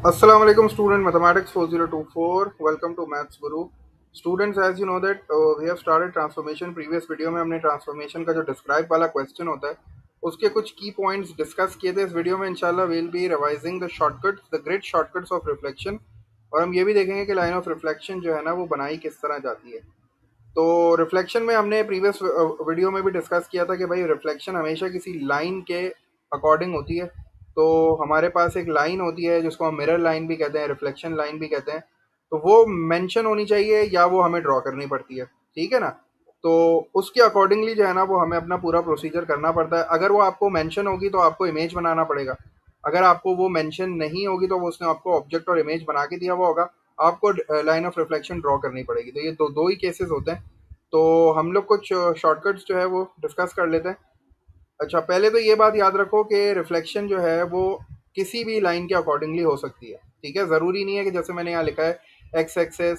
Assalamu alaikum student mathematics 4024 welcome to maths guru students as you know that we have started transformation previous video में हमने transformation का जो describe वाला question होता है उसके कुछ की पॉइंट्स डिस्कस किए थे। इस वीडियो में इंशाल्लाह will be revising the shortcuts the great shortcuts of reflection और हम ये भी देखेंगे कि लाइन ऑफ रिफ्लेक्शन जो है ना वो बनाई किस तरह जाती है। तो रिफ्लेक्शन में हमने प्रीवियस वीडियो में भी डिस्कस किया था कि भाई रिफ्लेक्शन हमेशा किसी लाइन के अकॉर्डिंग होती है। तो हमारे पास एक लाइन होती है जिसको हम मिरर लाइन भी कहते हैं, रिफ्लेक्शन लाइन भी कहते हैं। तो वो मेंशन होनी चाहिए या वो हमें ड्रॉ करनी पड़ती है, ठीक है ना। तो उसके अकॉर्डिंगली जो है ना वो हमें अपना पूरा प्रोसीजर करना पड़ता है। अगर वो आपको मेंशन होगी तो आपको इमेज बनाना पड़ेगा, अगर आपको वो मेंशन नहीं होगी तो वो उसने आपको ऑब्जेक्ट और इमेज बना के दिया हुआ होगा, आपको लाइन ऑफ रिफ्लेक्शन ड्रॉ करनी पड़ेगी। तो ये दो दो ही केसेस होते हैं। तो हम लोग कुछ शॉर्टकट्स जो है वो डिस्कस कर लेते हैं। अच्छा, पहले तो ये बात याद रखो कि रिफ्लेक्शन जो है वो किसी भी लाइन के अकॉर्डिंगली हो सकती है, ठीक है। ज़रूरी नहीं है कि जैसे मैंने यहाँ लिखा है x axis,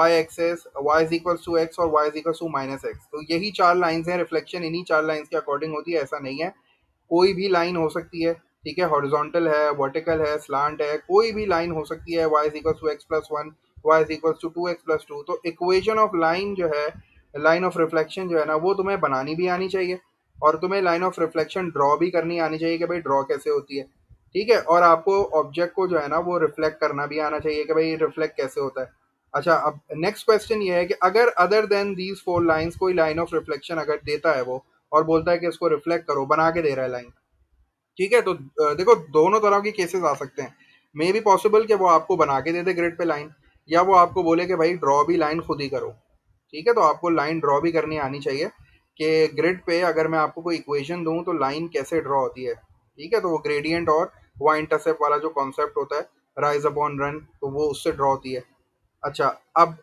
y is equals to x और y is equals to minus x, तो यही चार लाइंस हैं, रिफ्लेक्शन इन्हीं चार लाइंस के अकॉर्डिंग होती है, ऐसा नहीं है। कोई भी लाइन हो सकती है, ठीक है। हॉरिजॉन्टल है, वर्टिकल है, स्लांट है, कोई भी लाइन हो सकती है। Y is equals to x plus one, y is equals to two x plus two. तो इक्वेशन ऑफ लाइन जो है, लाइन ऑफ रिफ्लेक्शन जो है ना वो तुम्हें बनानी भी आनी चाहिए और तुम्हें लाइन ऑफ रिफ्लेक्शन ड्रॉ भी करनी आनी चाहिए कि भाई ड्रॉ कैसे होती है, ठीक है। और आपको ऑब्जेक्ट को जो है ना वो रिफ्लेक्ट करना भी आना चाहिए कि भाई रिफ्लेक्ट कैसे होता है। अच्छा, अब नेक्स्ट क्वेश्चन ये है कि अगर other than these four lines कोई लाइन ऑफ रिफ्लेक्शन अगर देता है वो और बोलता है कि इसको रिफ्लेक्ट करो, बना के दे रहा है लाइन, ठीक है। तो देखो दोनों तरह के केसेस आ सकते हैं। मे भी पॉसिबल कि वो आपको बना के दे दे ग्रिड पे लाइन, या वो आपको बोले कि भाई ड्रॉ भी लाइन खुद ही करो, ठीक है। तो आपको लाइन ड्रॉ भी करनी आनी चाहिए कि ग्रिड पे अगर मैं आपको कोई इक्वेशन दूं तो लाइन कैसे ड्रॉ होती है, ठीक है। तो वो ग्रेडियंट और वाई इंटरसेप्ट वाला जो कॉन्सेप्ट होता है, राइज अपॉन रन, तो वो उससे ड्रॉ होती है। अच्छा, अब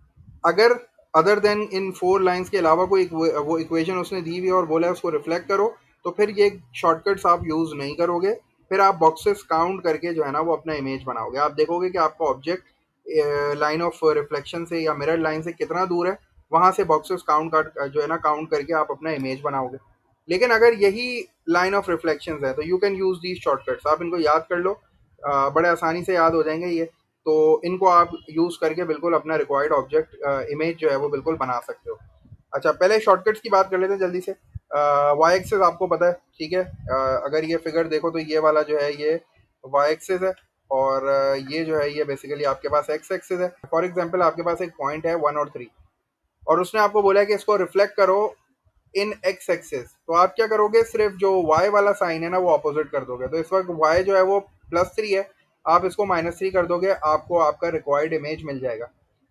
अगर अदर देन इन फोर लाइंस के अलावा कोई वो इक्वेशन उसने दी हुई है और बोला है उसको रिफ्लेक्ट करो, तो फिर ये शॉर्टकट्स आप यूज़ नहीं करोगे। फिर आप बॉक्सेस काउंट करके जो है ना वो अपना इमेज बनाओगे। आप देखोगे कि आपका ऑब्जेक्ट लाइन ऑफ रिफ्लेक्शन से या मिरर लाइन से कितना दूर है, वहां से बॉक्सेस काउंट कर जो है ना काउंट करके आप अपना इमेज बनाओगे। लेकिन अगर यही लाइन ऑफ रिफ्लेक्शन है तो you can use these shortcuts, आप इनको याद कर लो, बड़े आसानी से याद हो जाएंगे ये। तो इनको आप यूज़ करके बिल्कुल अपना रिक्वायर्ड ऑब्जेक्ट इमेज जो है वो बिल्कुल बना सकते हो। अच्छा, पहले शॉर्टकट्स की बात कर लेते हैं जल्दी से। वाई एक्सेस आपको पता है, ठीक है। अगर ये फिगर देखो तो ये वाला जो है ये वाई एक्सेस है और ये जो है ये बेसिकली आपके पास एक्स एक्सेस है। फॉर एग्जांपल आपके पास एक पॉइंट है 1 और 3 और उसने आपको बोला है कि इसको रिफ्लेक्ट करो इन एक्स एक्सेस। तो आप क्या करोगे, सिर्फ जो वाई वाला साइन है ना वो अपोजिट कर दोगे। तो इस वक्त वाई जो है वो +3 है, आप इसको -3 कर दोगे, आपको आपका रिक्वायर्ड इमेज मिल जाएगा।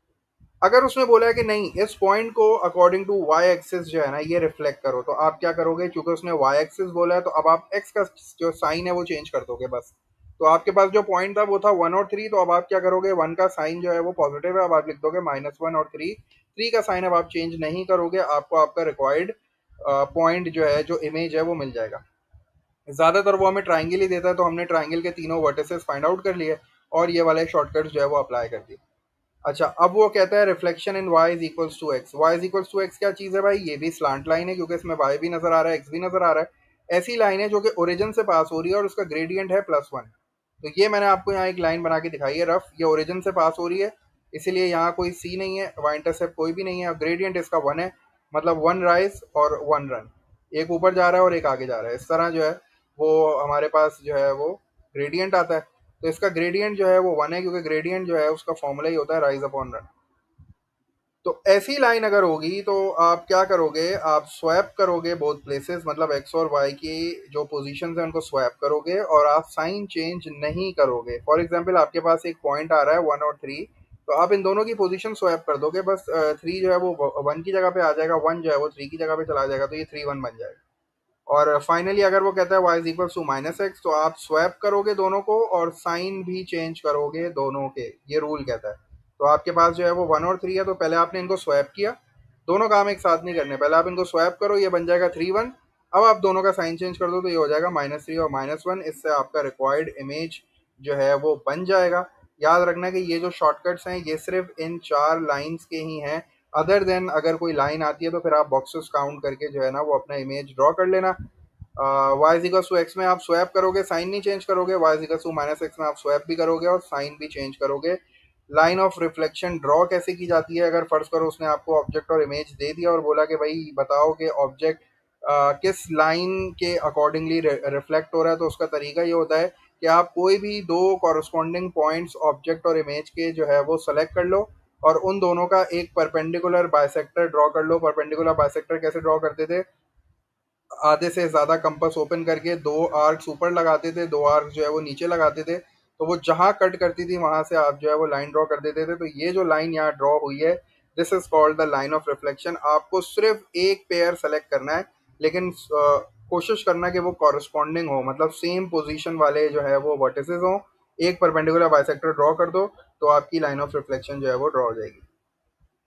अगर उसने बोला है कि नहीं इस पॉइंट को अकॉर्डिंग टू वाई एक्सिस जो है ना ये रिफ्लेक्ट करो, तो आप क्या करोगे, क्योंकि उसने वाई एक्सिस बोला है तो अब आप एक्स का जो साइन है वो चेंज कर दोगे बस। तो आपके पास जो पॉइंट था वो था 1 और 3, तो अब आप क्या करोगे, 1 का साइन जो है वो पॉजिटिव है, अब आप लिख दोगे -1 और 3। 3 का साइन अब आप चेंज नहीं करोगे, आपको आपका रिक्वायर्ड पॉइंट जो है जो इमेज है वो मिल जाएगा। ज़्यादातर वो हमें ट्राइंगल ही देता है, तो हमने ट्राइंगल के तीनों वर्टिसेस फाइंड आउट कर लिए और ये वाले शॉर्टकट्स जो है वो अप्लाई कर दिए। अच्छा, अब वो कहता है reflection in y is equals to x. Y is equals to x क्या चीज़ है भाई, ये भी स्लांट लाइन है क्योंकि इसमें y भी नजर आ रहा है, x भी नजर आ रहा है। ऐसी लाइन है जो कि ओरिजिन से पास हो रही है और उसका ग्रेडियंट है +1। तो ये मैंने आपको यहाँ एक लाइन बना के दिखाई है रफ, ये ओरिजिन से पास हो रही है, इसीलिए यहाँ कोई c नहीं है, y इंटरसेप्ट कोई भी नहीं है और ग्रेडियंट इसका 1 है, मतलब 1 राइज और 1 रन, एक ऊपर जा रहा है और एक आगे जा रहा है। इस तरह जो है वो हमारे पास जो है वो ग्रेडियंट आता है। तो इसका ग्रेडियंट जो है वो 1 है क्योंकि ग्रेडियंट जो है उसका फॉर्मूला ही होता है राइज अपॉन रन। तो ऐसी लाइन अगर होगी तो आप क्या करोगे, आप स्वैप करोगे बोथ प्लेसेस, मतलब एक्स और वाई की जो पोजीशंस है उनको स्वैप करोगे और आप साइन चेंज नहीं करोगे। फॉर एग्जांपल आपके पास एक पॉइंट आ रहा है 1 और 3, तो आप इन दोनों की पोजीशन स्वैप कर दोगे बस। 3 जो है वो 1 की जगह पे आ जाएगा, 1 जो है वो 3 की जगह पे चला जाएगा, तो ये 3 1 बन जाएगा। और फाइनली अगर वो कहता है y is equal to -x, तो आप स्वैप करोगे दोनों को और साइन भी चेंज करोगे दोनों के, ये रूल कहता है। तो आपके पास जो है वो 1 और 3 है, तो पहले आपने इनको स्वैप किया, दोनों काम एक साथ नहीं करने, पहले आप इनको स्वैप करो, ये बन जाएगा 3 1। अब आप दोनों का साइन चेंज कर दो तो ये हो जाएगा -3 और -1, इससे आपका रिक्वायर्ड इमेज जो है वो बन जाएगा। याद रखना कि ये जो शॉर्टकट्स हैं ये सिर्फ इन चार लाइंस के ही हैं। अदर देन अगर कोई लाइन आती है तो फिर आप बॉक्सेस काउंट करके जो है ना वो अपना इमेज ड्रॉ कर लेना। Y is equal to x में आप स्वैप करोगे, साइन नहीं चेंज करोगे, y is equal to minus x में आप स्वैप भी करोगे और साइन भी चेंज करोगे। लाइन ऑफ रिफ्लेक्शन ड्रॉ कैसे की जाती है? अगर फर्ज करो उसने आपको ऑब्जेक्ट और इमेज दे दिया और बोला कि भाई बताओ कि ऑब्जेक्ट किस लाइन के अकॉर्डिंगली रिफ्लेक्ट हो रहा है, तो उसका तरीका ये होता है कि आप कोई भी दो कॉरस्पॉन्डिंग पॉइंट्स ऑब्जेक्ट और इमेज के जो है वो सेलेक्ट कर लो और उन दोनों का एक परपेंडिकुलर बाइसेक्टर ड्रॉ कर लो। परपेंडिकुलर बाइसेक्टर कैसे ड्रॉ करते थे? आधे से ज़्यादा कंपास ओपन करके दो आर्क्स ऊपर लगाते थे, दो आर्क्स जो है वो नीचे लगाते थे, तो वो जहाँ कट करती थी वहाँ से आप जो है वो लाइन ड्रॉ कर देते थे। तो ये जो लाइन यहाँ ड्रॉ हुई है, this is called the line of reflection. आपको सिर्फ एक पेयर सेलेक्ट करना है, लेकिन कोशिश करना कि वो कॉरस्पॉन्डिंग हो, मतलब सेम पोजीशन वाले जो है वो वर्टिसेस हों। एक परपेंडिकुलर बाइसेक्टर ड्रॉ कर दो तो आपकी लाइन ऑफ रिफ्लेक्शन जो है वो ड्रॉ हो जाएगी।